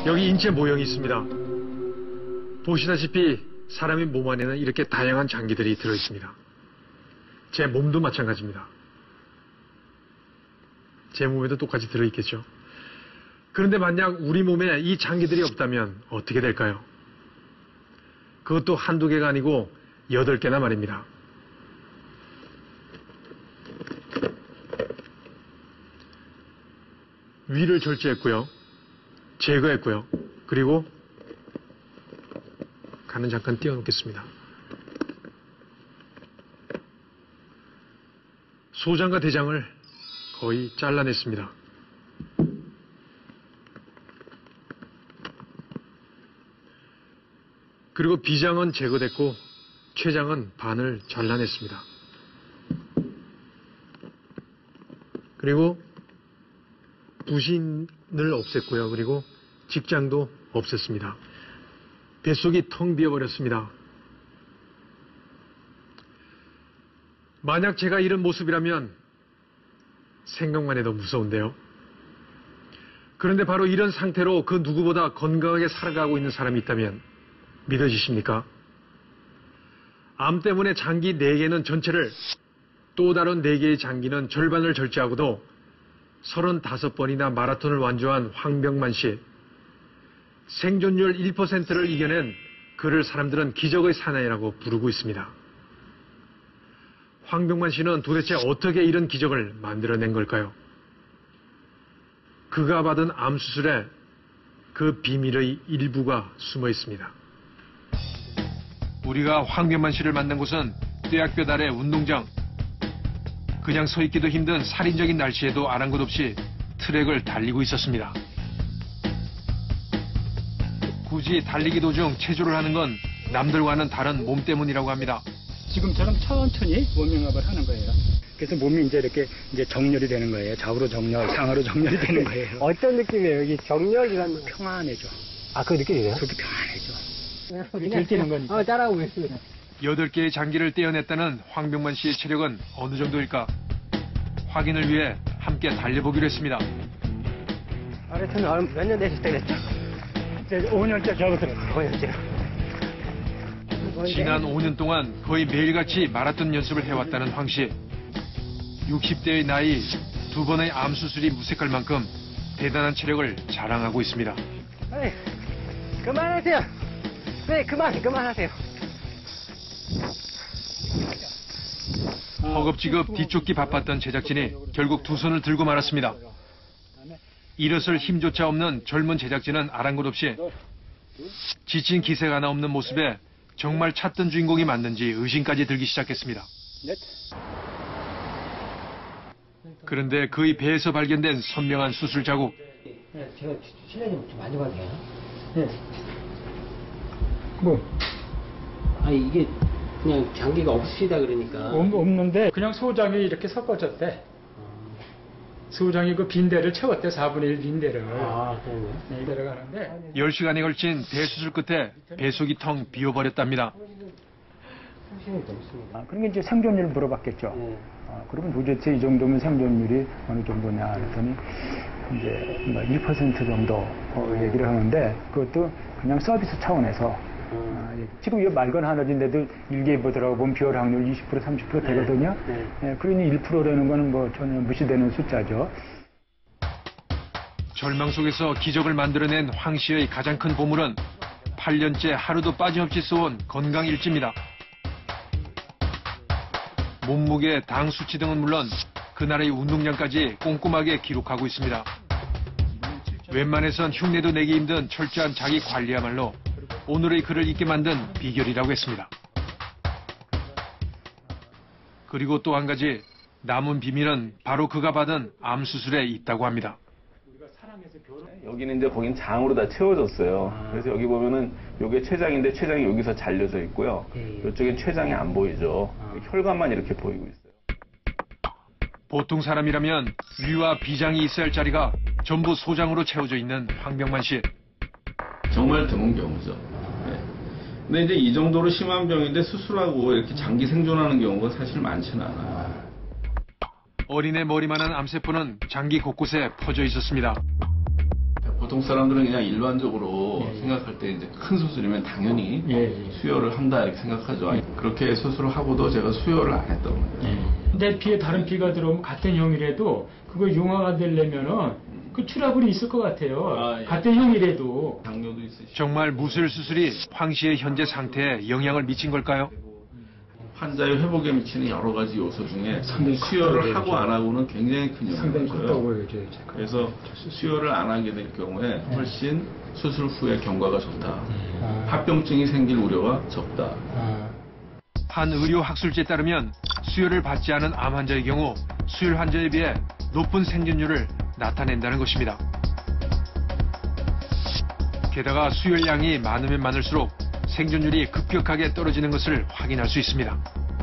여기 인체 모형이 있습니다. 보시다시피 사람의 몸 안에는 이렇게 다양한 장기들이 들어있습니다. 제 몸도 마찬가지입니다. 제 몸에도 똑같이 들어있겠죠. 그런데 만약 우리 몸에 이 장기들이 없다면 어떻게 될까요? 그것도 한두 개가 아니고 8개나 말입니다. 위를 절제했고요. 제거했고요. 그리고 간은 잠깐 띄워놓겠습니다. 소장과 대장을 거의 잘라냈습니다. 그리고 비장은 제거됐고 췌장은 반을 잘라냈습니다. 그리고 부신을 없앴고요. 그리고 직장도 없앴습니다. 뱃속이 텅 비어버렸습니다. 만약 제가 이런 모습이라면 생각만 해도 무서운데요. 그런데 바로 이런 상태로 그 누구보다 건강하게 살아가고 있는 사람이 있다면 믿어지십니까? 암 때문에 장기 4개는 전체를, 또 다른 4개의 장기는 절반을 절제하고도 35번이나 마라톤을 완주한 황병만 씨. 생존율 1%를 이겨낸 그를 사람들은 기적의 사나이라고 부르고 있습니다. 황병만 씨는 도대체 어떻게 이런 기적을 만들어낸 걸까요? 그가 받은 암 수술에 그 비밀의 일부가 숨어 있습니다. 우리가 황병만 씨를 만난 곳은 떼약볕 아래 운동장. 그냥 서 있기도 힘든 살인적인 날씨에도 아랑곳 없이 트랙을 달리고 있었습니다. 굳이 달리기 도중 체조를 하는 건 남들과는 다른 몸 때문이라고 합니다. 지금처럼 천천히 워밍업을 하는 거예요. 그래서 몸이 이제 정렬이 되는 거예요. 좌우로 정렬, 상하로 정렬이 되는 거예요. 어떤 느낌이에요? 여기 정렬이라는 거. 평안해져. 아, 그 느낌이에요? 속이 평안해져. 들뛰는 거니까. 따라하고 있습니다. 8개의 장기를 떼어냈다는 황병만 씨의 체력은 어느 정도일까? 확인을 위해 함께 달려보기로 했습니다. 마라톤 몇 년 되실 때 그랬죠? 5년째 접어들어. 5년째. 지난 5년 동안 거의 매일같이 마라톤 연습을 해왔다는 황 씨. 60대의 나이, 2번의 암 수술이 무색할 만큼 대단한 체력을 자랑하고 있습니다. 에이, 그만하세요. 네, 그만하세요. 허겁지겁 뒤쫓기 바빴던 제작진이 결국 2 손을 들고 말았습니다. 일어설 힘조차 없는 젊은 제작진은 아랑곳 없이 지친 기색 하나 없는 모습에 정말 찾던 주인공이 맞는지 의심까지 들기 시작했습니다. 그런데 그의 배에서 발견된 선명한 수술 자국. 네, 제가 실례님 좀 만져봐도 돼요? 네. 뭐? 아니, 이게 그냥 장기가 없으시다 그러니까. 없는데 그냥 소장이 이렇게 섞어졌대. 소장이 그 빈대를 채웠대. 4분의 1 빈대를. 아, 그러네요. 네, 내려가는데. 10시간에 걸친 대수술 끝에 배속이 텅 비어버렸답니다. 그러니까 이제 생존율 물어봤겠죠. 네. 그러면 도대체 이 정도면 생존율이 어느 정도냐 그랬더니 이제 1% 정도 얘기를 하는데 그것도 그냥 서비스 차원에서 지금 이 말건 하나인데도 일기예보더라고 보면 비월 확률 20% 30% 되거든요. 그러니 1%라는 거는 뭐 전혀 무시되는 숫자죠. 절망 속에서 기적을 만들어낸 황 씨의 가장 큰 보물은 8년째 하루도 빠짐없이 써온 건강 일지입니다. 몸무게, 당 수치 등은 물론 그날의 운동량까지 꼼꼼하게 기록하고 있습니다. 웬만해선 흉내도 내기 힘든 철저한 자기 관리야말로 오늘의 그를 있게 만든 비결이라고 했습니다. 그리고 또 한 가지 남은 비밀은 바로 그가 받은 암 수술에 있다고 합니다. 여기는 이제 거긴 장으로 다 채워졌어요. 그래서 여기 보면은 요게 췌장인데 췌장이 여기서 잘려져 있고요. 이쪽엔 췌장이 안 보이죠. 혈관만 이렇게 보이고 있어요. 보통 사람이라면 위와 비장이 있어야 할 자리가 전부 소장으로 채워져 있는 황병만 씨. 정말 드문 경우죠. 네. 근데 이제 이 정도로 심한 병인데 수술하고 이렇게 장기 생존하는 경우가 사실 많지는 않아요. 어린애 머리만한 암세포는 장기 곳곳에 퍼져 있었습니다. 보통 사람들은 그냥 일반적으로 예, 예. 생각할 때 이제 큰 수술이면 당연히 예, 예. 수혈을 한다 이렇게 생각하죠. 그렇게 수술을 하고도 제가 수혈을 안 했다고 합니다. 내 피에 다른 피가 들어오면 같은 형이라도 그거 융화가 되려면은 그 트러블이 있을 것 같아요. 아, 예. 같은 형이라도. 당뇨도 있으시고 정말 무술 수술이 황 씨의 현재 상태에 영향을 미친 걸까요? 환자의 회복에 미치는 여러 가지 요소 중에 상당히 수혈을 컸다고 하고 안 하고는 굉장히 큰 상당히 영향을 컸다고 줘요. 보여줘요. 그래서 수혈을 안 하게 될 경우에 훨씬 수술 후에 경과가 좋다. 합병증이 생길 우려가 적다. 한 의료 학술지에 따르면 수혈을 받지 않은 암 환자의 경우 수혈 환자에 비해 높은 생존율을 나타낸다는 것입니다. 게다가 수혈량이 많으면 많을수록 생존율이 급격하게 떨어지는 것을 확인할 수 있습니다.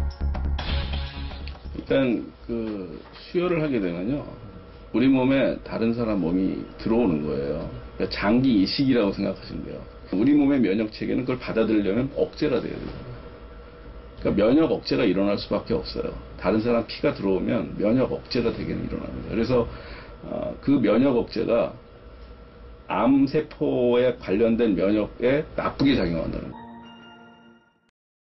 일단 그 수혈을 하게 되면요, 우리 몸에 다른 사람 몸이 들어오는 거예요. 그러니까 장기 이식이라고 생각하시면 돼요. 우리 몸의 면역 체계는 그걸 받아들이려면 억제가 돼야 돼요. 그러니까 면역 억제가 일어날 수밖에 없어요. 다른 사람 피가 들어오면 면역 억제가 되기는 일어납니다. 그래서 그 면역 억제가 암 세포에 관련된 면역에 나쁘게 작용한다는 거예요.